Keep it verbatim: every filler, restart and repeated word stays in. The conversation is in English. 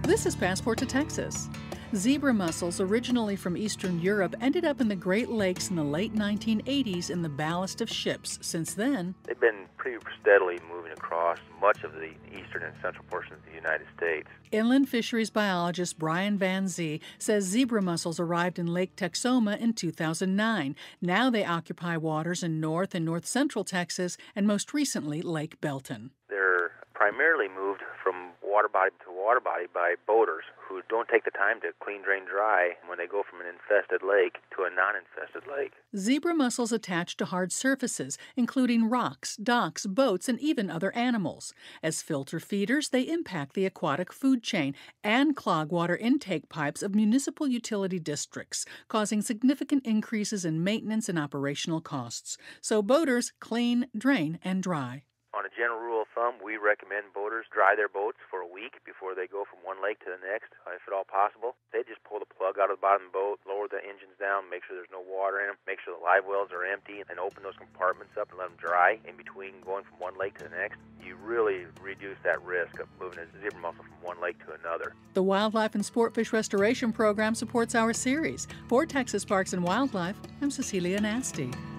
This is Passport to Texas. Zebra mussels, originally from Eastern Europe, ended up in the Great Lakes in the late nineteen eighties in the ballast of ships. Since then, they've been pretty steadily moving across much of the eastern and central portions of the United States. Inland fisheries biologist Brian Van Zee says zebra mussels arrived in Lake Texoma in two thousand nine. Now they occupy waters in north and north central Texas and most recently Lake Belton. They're primarily moved from water body to water body by boaters who don't take the time to clean, drain, dry when they go from an infested lake to a non-infested lake. Zebra mussels attach to hard surfaces, including rocks, docks, boats, and even other animals. As filter feeders, they impact the aquatic food chain and clog water intake pipes of municipal utility districts, causing significant increases in maintenance and operational costs. So boaters clean, drain, and dry. On a general rule of thumb, we recommend boaters dry their boats for a week before they go from one lake to the next, if at all possible. They just pull the plug out of the bottom of the boat, lower the engines down, make sure there's no water in them, make sure the live wells are empty, and open those compartments up and let them dry in between going from one lake to the next. You really reduce that risk of moving a zebra mussel from one lake to another. The Wildlife and Sportfish Restoration Program supports our series. For Texas Parks and Wildlife, I'm Cecilia Nasty.